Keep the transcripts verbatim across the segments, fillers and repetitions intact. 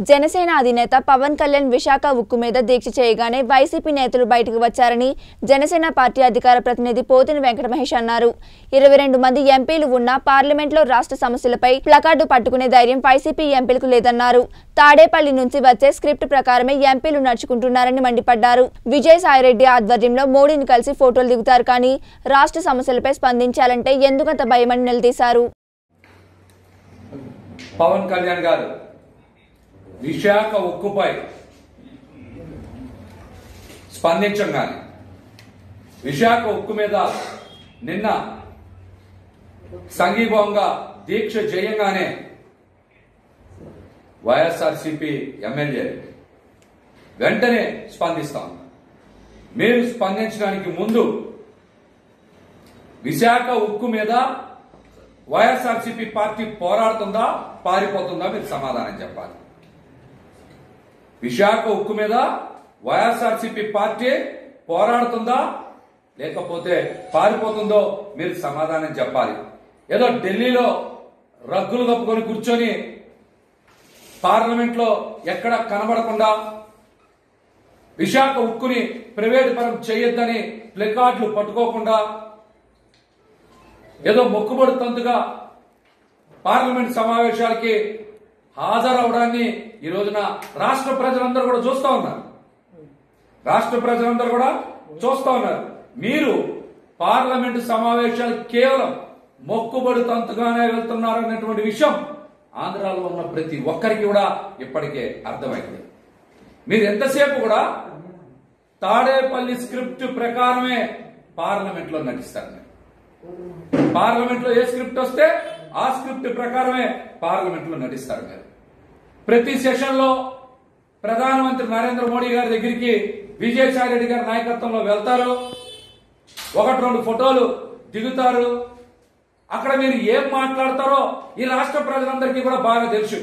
జనసేన అధినేత పవన్ కళ్యాణ్ విశాఖ ఉక్కు మీద దీక్ష చేయగానే వైసీపీ నేతలు బయటకు వచ్చారని జనసేన పార్టీ అధికార ప్రతినిధి పోతిని వెంకట మహేష్ అన్నారు. ఇరవై రెండు మంది ఎంపీలు ఉన్న పార్లమెంట్లో రాష్ట్ర సమస్యలపై ప్లకార్డు పట్టుకునే ధైర్యం వైసీపీ ఎంపీలకు లేదన్నారు. తాడేపల్లి నుంచి వచ్చే స్క్రిప్ట్ ప్రకారమే ఎంపీలు నడుచుకుంటున్నారని మండిపడ్డారు. విజయసాయిరెడ్డి ఆధ్వర్యంలో మోడీని కలిసి ఫోటోలు దిగుతారు కానీ రాష్ట్ర సమస్యలపై స్పందించాలంటే ఎందుకంత భయమని నిలదీశారు. పవన్ కళ్యాణ్ గారు విశాఖ ఉక్కుపై స్పందించగానే విశాఖ ఉక్కు మీద నిన్న సంఘీభావంగా దీక్ష చేయంగానే వైఎస్ఆర్సీపీ ఎమ్మెల్యే వెంటనే స్పందిస్తాం. మీరు స్పందించడానికి ముందు విశాఖ ఉక్కు మీద వైఎస్ఆర్సీపీ పార్టీ పోరాడుతుందా పారిపోతుందా మీరు సమాధానం చెప్పాలి. విశాఖ ఉక్కు మీద వైఎస్ఆర్సీపీ పార్టీ పోరాడుతుందా లేకపోతే పారిపోతుందో మీరు సమాధానం చెప్పాలి. ఏదో ఢిల్లీలో రగ్గులు కప్పుకొని కూర్చొని పార్లమెంట్ లో ఎక్కడ కనబడకుండా విశాఖ ఉక్కుని ప్రైవేట్ పరం చేయొద్దని ప్లకార్డులు పట్టుకోకుండా ఏదో మొక్కుబడి తంతుగా పార్లమెంట్ సమావేశాలకి హాజరవడాన్ని ఈ రోజున రాష్ట్ర ప్రజలందరూ కూడా చూస్తా ఉన్నారు. రాష్ట్ర ప్రజలందరూ కూడా చూస్తా ఉన్నారు. మీరు పార్లమెంట్ సమావేశాలు కేవలం మొక్కుబడి తంతుగానే వెళ్తున్నారన్నటువంటి విషయం ఆంధ్రాలో ఉన్న ప్రతి ఒక్కరికి కూడా ఇప్పటికే అర్థమైంది. మీరు ఎంతసేపు కూడా తాడేపల్లి స్క్రిప్ట్ ప్రకారమే పార్లమెంట్ లో నటిస్తారు. పార్లమెంట్ లో ఏ స్క్రిప్ట్ వస్తే ఆ స్క్రిప్ట్ ప్రకారమే పార్లమెంట్ లో నటిస్తారు. మీరు ప్రతి సెషన్ లో ప్రధానమంత్రి నరేంద్ర మోడీ గారి దగ్గరికి విజయసాయి రెడ్డి గారి నాయకత్వంలో వెళ్తారు, ఒకటి రెండు ఫోటోలు దిగుతారు. అక్కడ మీరు ఏం మాట్లాడతారో ఈ రాష్ట్ర ప్రజలందరికీ కూడా బాగా తెలుసు.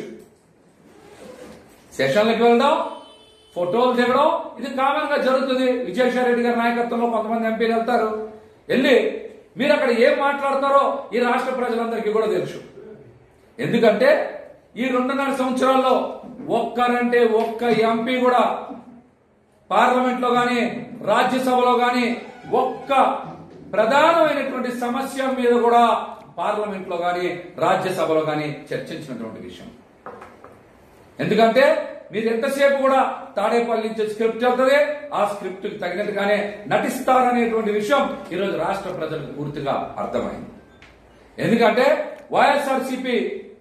సెషన్లకు వెళ్ళడం, ఫోటోలు దిగడం ఇది కామన్ గా జరుగుతుంది. విజయసాయి రెడ్డి గారి నాయకత్వంలో కొంతమంది ఎంపీలు వెళ్తారు. వెళ్ళి మీరు అక్కడ ఏం మాట్లాడతారో ఈ రాష్ట్ర ప్రజలందరికీ కూడా తెలుసు. ఎందుకంటే ఈ రెండున్నర సంవత్సరాల్లో ఒక్కరంటే ఒక్క ఎంపీ కూడా పార్లమెంట్ లో గాని రాజ్యసభలో గాని ఒక్క ప్రధానమైనటువంటి సమస్య మీద కూడా పార్లమెంట్ లో గాని రాజ్యసభలో గాని చర్చించినటువంటి విషయం. ఎందుకంటే మీరు ఎంతసేపు కూడా తాడేపల్లి నుంచి స్క్రిప్ట్ వెళ్తుంది, ఆ స్క్రిప్ట్ కి తగినట్టుగానే నటిస్తారనేటువంటి విషయం ఈరోజు రాష్ట్ర ప్రజలకు పూర్తిగా అర్థమైంది. ఎందుకంటే వైఎస్ఆర్సీపీ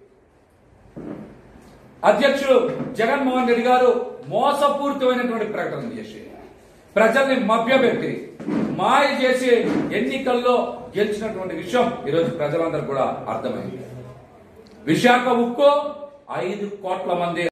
అధ్యక్షుడు జగన్మోహన్ రెడ్డి గారు మోసపూరితమైనటువంటి ప్రకటన చేసి ప్రజల్ని మభ్యపెట్టి మాయ చేసి ఎన్నికల్లో గెలిచినటువంటి విషయం ఈరోజు ప్రజలందరూ కూడా అర్థమైంది. విశాఖ ఉక్కు ఐదు కోట్ల మంది